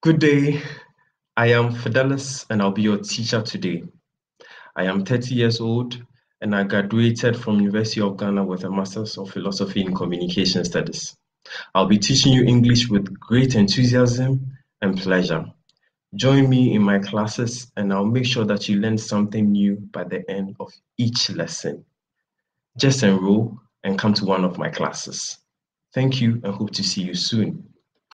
Good day. I am Fidelis and I'll be your teacher today. I am 30 years old and I graduated from University of Ghana with a Master's of Philosophy in Communication Studies. I'll be teaching you English with great enthusiasm and pleasure. Join me in my classes and I'll make sure that you learn something new by the end of each lesson. Just enroll and come to one of my classes. Thank you and hope to see you soon.